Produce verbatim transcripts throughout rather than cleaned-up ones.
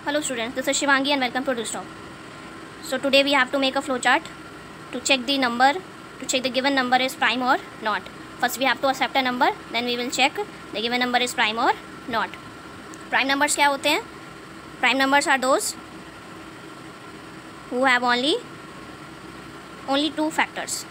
Hello students, this is Shivangi and welcome to Desktop. So today we have to make a flowchart to check the number, to check the given number is prime or not. First we have to accept a number, then we will check the given number is prime or not. Prime numbers क्या होते हैं? Prime numbers are those who have only only two factors.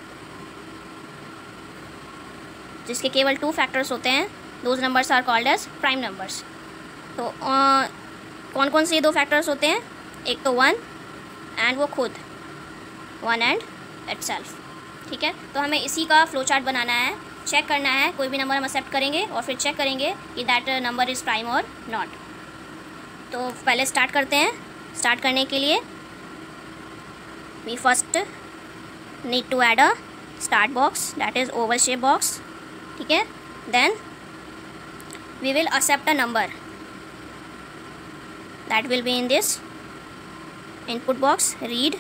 जिसके केवल two factors होते हैं, those numbers are called as prime numbers. तो uh, कौन कौन से दो फैक्टर्स होते हैं? एक तो वन एंड वो खुद वन एंड इटसेल्फ. ठीक है, तो हमें इसी का फ्लो चार्ट बनाना है, चेक करना है. कोई भी नंबर हम एक्सेप्ट करेंगे और फिर चेक करेंगे कि दैट नंबर इज़ प्राइम और नॉट. तो पहले स्टार्ट करते हैं. स्टार्ट करने के लिए we first need to add a start box, that is oval shape box. ठीक है, then we will accept a number that will be in this input box, read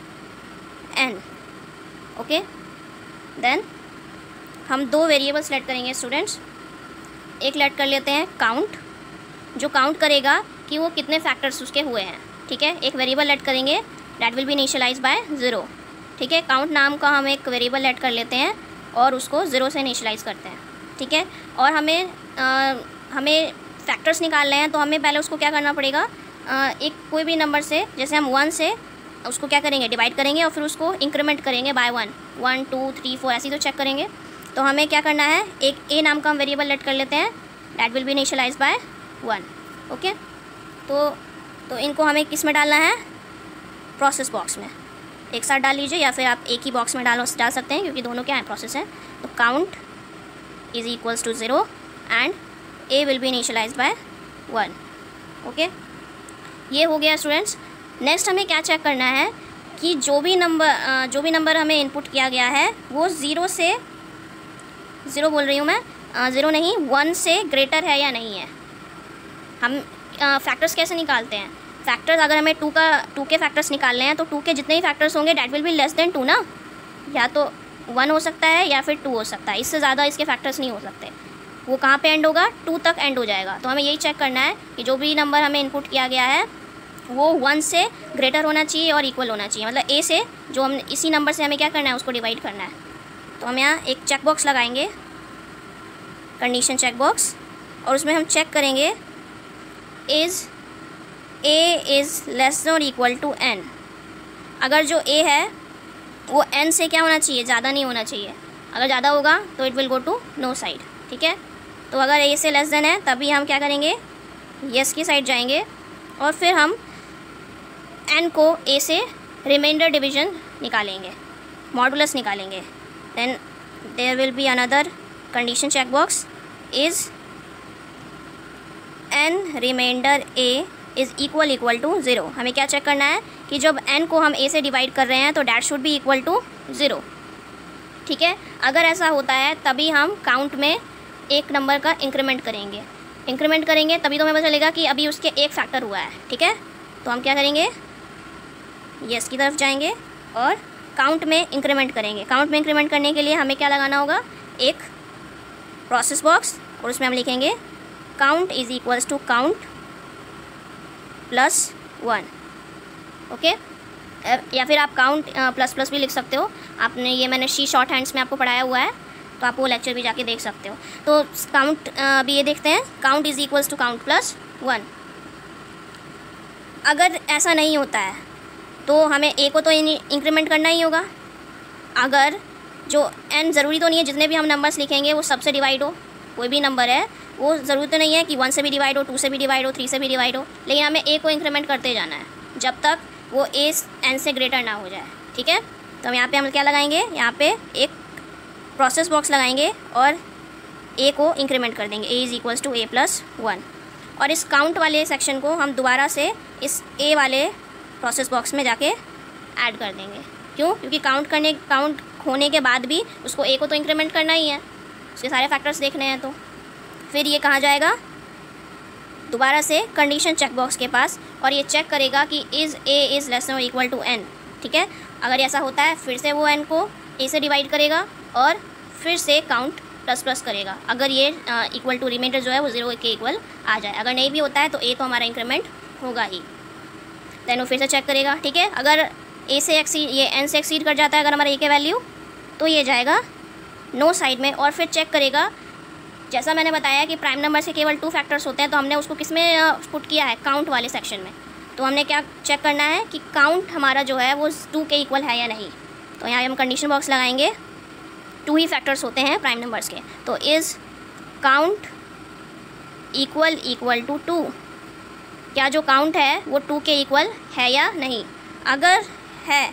n. okay, then हम दो variable select करेंगे students. एक let कर लेते हैं count, जो काउंट करेगा कि वो कितने फैक्टर्स उसके हुए हैं. ठीक है, एक वेरिएबल लेट करेंगे that will be initialise by zero. ठीक है, काउंट नाम का हम एक वेरिएबल लेट कर लेते हैं और उसको ज़ीरो से इनिशियलाइज करते हैं. ठीक है, और हमें आ, हमें फैक्टर्स निकालने हैं तो हमें पहले उसको क्या करना पड़ेगा, आ, एक कोई भी नंबर से, जैसे हम वन से उसको क्या करेंगे, डिवाइड करेंगे और फिर उसको इंक्रीमेंट करेंगे by one, one two three four ऐसे ही तो चेक करेंगे. तो हमें क्या करना है, एक ए नाम का हम वेरिएबल लेट कर लेते हैं that will be initialise by one. Okay, तो तो इनको हमें किस में डालना है, प्रोसेस बॉक्स में. एक साथ डाल लीजिए या फिर आप एक ही बॉक्स में डालो डाल सकते हैं क्योंकि दोनों क्या है, प्रोसेस हैं. तो count is equals to zero and A will be initialise by one. Okay, ये हो गया स्टूडेंट्स. नेक्स्ट हमें क्या चेक करना है कि जो भी नंबर जो भी नंबर हमें इनपुट किया गया है वो ज़ीरो से, ज़ीरो बोल रही हूँ मैं, ज़ीरो नहीं वन से ग्रेटर है या नहीं है. हम फैक्टर्स कैसे निकालते हैं, फैक्टर्स अगर हमें टू का टू के फैक्टर्स निकालने हैं तो टू के जितने भी फैक्टर्स होंगे that will be less than two ना. या तो वन हो सकता है या फिर टू हो सकता है, इससे ज़्यादा इसके फैक्टर्स नहीं हो सकते. वो कहाँ पे एंड होगा, टू तक एंड हो जाएगा. तो हमें यही चेक करना है कि जो भी नंबर हमें इनपुट किया गया है वो वन से ग्रेटर होना चाहिए और इक्वल होना चाहिए. मतलब ए से जो हम इसी नंबर से हमें क्या करना है, उसको डिवाइड करना है. तो हम यहाँ एक चेक बॉक्स लगाएंगे, कंडीशन चेक बॉक्स, और उसमें हम चेक करेंगे इज़ ए इज़ लेस और इक्वल टू एन. अगर जो ए है वो एन से क्या होना चाहिए, ज़्यादा नहीं होना चाहिए. अगर ज़्यादा होगा तो it will go to no side. ठीक है, तो अगर ए से लेस देन है तभी हम क्या करेंगे, यस की साइड जाएंगे और फिर हम एन को ए से रिमाइंडर डिवीजन निकालेंगे, मॉडुलस निकालेंगे. Then there will be another condition check box, is n remainder a is equal equal to zero. हमें क्या चेक करना है कि जब एन को हम ए से डिवाइड कर रहे हैं तो that should be equal to zero. ठीक है, अगर ऐसा होता है तभी हम काउंट में एक नंबर का इंक्रीमेंट करेंगे. इंक्रीमेंट करेंगे तभी तो हमें पता चलेगा कि अभी उसके एक फैक्टर हुआ है. ठीक है, तो हम क्या करेंगे, यस की तरफ जाएंगे और काउंट में इंक्रीमेंट करेंगे. काउंट में इंक्रीमेंट करने के लिए हमें क्या लगाना होगा, एक प्रोसेस बॉक्स, और उसमें हम लिखेंगे count is equals to count plus one. Okay, या फिर आप काउंट प्लस प्लस भी लिख सकते हो. आपने ये मैंने शी शॉर्ट हैंड्स में आपको पढ़ाया हुआ है तो आप वो लेक्चर भी जाके देख सकते हो. तो काउंट अभी ये देखते हैं, count is equals to count plus one. अगर ऐसा नहीं होता है तो हमें ए को तो इंक्रीमेंट करना ही होगा. अगर जो एन ज़रूरी तो नहीं है जितने भी हम नंबर्स लिखेंगे वो सबसे डिवाइड हो. कोई भी नंबर है वो ज़रूरी तो नहीं है कि वन से भी डिवाइड हो, टू से भी डिवाइड हो, थ्री से भी डिवाइड हो, लेकिन हमें ए को इंक्रीमेंट करते जाना है जब तक वो ए एन से ग्रेटर ना हो जाए. ठीक है, तो हम यहाँ पे हम क्या लगाएंगे, यहाँ पे एक प्रोसेस बॉक्स लगाएंगे और ए को इंक्रीमेंट कर देंगे, a is equals to a plus one. और इस काउंट वाले सेक्शन को हम दोबारा से इस ए वाले प्रोसेस बॉक्स में जाके ऐड कर देंगे. क्यों, क्योंकि काउंट करने काउंट होने के बाद भी उसको ए को तो इंक्रीमेंट करना ही है, उसके सारे फैक्टर्स देखने हैं. तो फिर ये कहाँ जाएगा, दोबारा से कंडीशन चेक बॉक्स के पास, और ये चेक करेगा कि इज़ ए इज़ लेस और इक्वल टू एन. ठीक है, अगर ऐसा होता है फिर से वो एन को ए से डिवाइड करेगा और फिर से काउंट प्लस प्लस करेगा. अगर ये इक्वल टू रिमाइंडर जो है वो ज़ीरो के इक्वल आ जाए. अगर नहीं भी होता है तो ए तो हमारा इंक्रीमेंट होगा ही। देन वो फिर से चेक करेगा, ठीक है। अगर ए से एक्सीड ये एन से एक्सीड कर जाता है अगर हमारा ए के वैल्यू, तो ये जाएगा नो साइड में। और फिर चेक करेगा, जैसा मैंने बताया कि प्राइम नंबर से केवल टू फैक्टर्स होते हैं, तो हमने उसको किस में पुट किया है, काउंट वाले सेक्शन में। तो हमने क्या चेक करना है कि काउंट हमारा जो है वो टू के इक्वल है या नहीं। तो यहाँ हम कंडीशन बॉक्स लगाएंगे, टू ही फैक्टर्स होते हैं प्राइम नंबर्स के। तो is count equal equal to two, क्या जो काउंट है वो टू के इक्वल है या नहीं। अगर है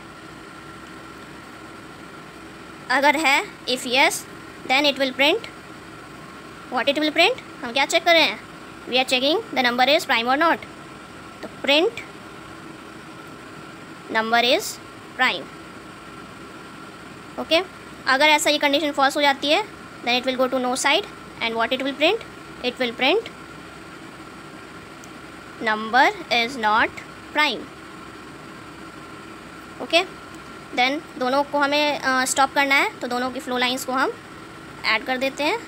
अगर है if yes then it will print what it will print. हम क्या चेक कर रहे हैं, we are checking the number is prime और नॉट। तो print number is prime, okay. अगर ऐसा ये कंडीशन फॉल्स हो जाती है then it will go to no side and what it will print, it will print number is not prime, okay. Then दोनों को हमें स्टॉप uh, करना है, तो दोनों की फ्लो लाइंस को हम ऐड कर देते हैं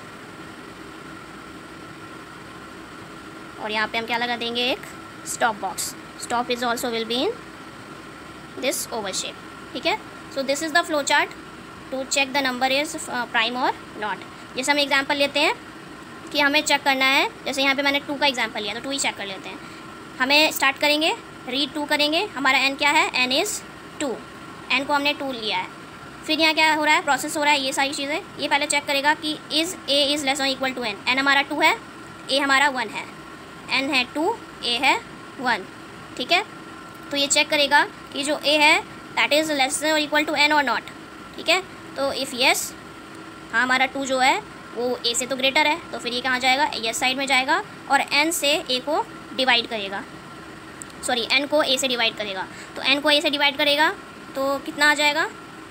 और यहाँ पे हम क्या लगा देंगे, एक stop box. Stop is also will be in this oval shape, ठीक है। So this is the flow chart to check the number is prime और नॉट। जैसे हम एग्जांपल लेते हैं कि हमें चेक करना है, जैसे यहाँ पे मैंने टू का एग्जांपल लिया, तो टू ही चेक कर लेते हैं। हमें स्टार्ट करेंगे, रीड टू करेंगे, हमारा एन क्या है, एन इज़ टू, एन को हमने टू लिया है। फिर यहाँ क्या हो रहा है, प्रोसेस हो रहा है, ये सारी चीज़ें। ये पहले चेक करेगा कि इज़ ए इज़ लेस और इक्वल टू एन। एन हमारा टू है, ए हमारा वन है, एन है टू, ए है वन, ठीक है। तो ये चेक करेगा कि जो ए है दैट इज़ लेस और इक्वल टू एन और नॉट, ठीक है। तो इफ़ येस, हाँ हमारा टू जो है वो ए से तो ग्रेटर है, तो फिर ये कहाँ जाएगा, येस साइड में जाएगा और एन से ए को डिवाइड करेगा, सॉरी एन को ए से डिवाइड करेगा। तो एन को ए से डिवाइड करेगा तो कितना आ जाएगा,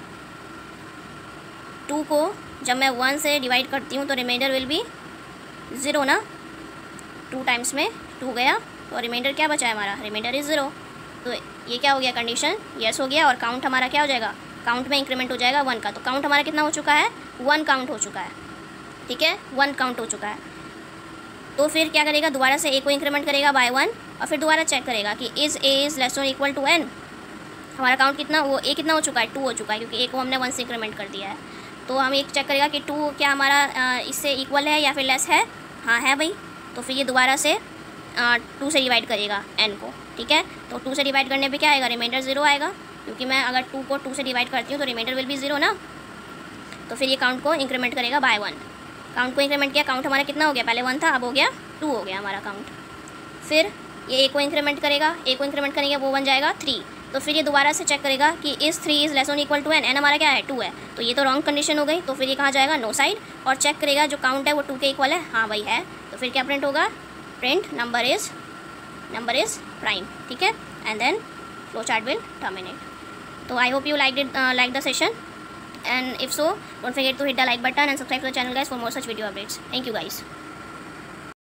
टू को जब मैं वन से डिवाइड करती हूँ तो रिमाइंडर विल बी ज़ीरो ना, टू टाइम्स में टू गया तो रिमाइंडर क्या बचा है हमारा, रिमाइंडर इज़ ज़ीरो। तो ये क्या हो गया, कंडीशन यस हो गया और काउंट हमारा क्या हो जाएगा, काउंट में इंक्रीमेंट हो जाएगा वन का। तो काउंट हमारा कितना हो चुका है, वन काउंट हो चुका है, ठीक है, वन काउंट हो चुका है। तो फिर क्या करेगा, दोबारा से ए को इंक्रीमेंट करेगा बाय वन और फिर दोबारा चेक करेगा कि इज़ ए इज़ लेस और इक्वल टू एन। हमारा काउंट कितना, वो ए कितना हो चुका है, टू हो चुका है, क्योंकि ए को हमने वन से इंक्रीमेंट कर दिया है। तो हम एक चेक करेगा कि टू क्या हमारा इससे इक्वल है या फिर लेस है, हाँ है भाई। तो फिर ये दोबारा से टू से डिवाइड करेगा एन को, ठीक है। तो टू से डिवाइड करने पे क्या आएगा, रिमाइंडर ज़ीरो आएगा, क्योंकि मैं अगर टू को टू से डिवाइड करती हूँ तो रिमाइंडर विल बी ज़ीरो ना। तो फिर ये काउंट को इंक्रीमेंट करेगा बाय वन। काउंट को इंक्रीमेंट किया, काउंट हमारा कितना हो गया, पहले वन था अब हो गया टू हो गया हमारा काउंट। फिर ये ए को इंक्रीमेंट करेगा, ए को इंक्रीमेंट करेंगे वो बन जाएगा थ्री। तो फिर ये दोबारा से चेक करेगा कि is three is less on equal to n, n हमारा क्या है, टू है। तो ये तो रॉन्ग कंडीशन हो गई, तो फिर ये कहाँ जाएगा, नो साइड, और चेक करेगा जो काउंट है वो टू के इक्वल है, हाँ भाई है। तो फिर क्या प्रिंट होगा, print number is number is prime, ठीक है। And then flow chart will terminate. तो I hope you liked it, uh, like the session, and if so, don't forget to hit the like button and subscribe to the channel guys for more such video updates. Thank you guys.